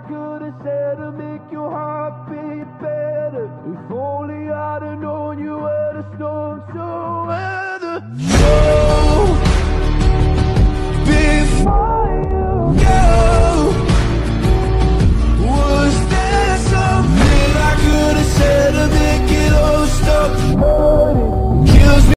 I could have said to make your heart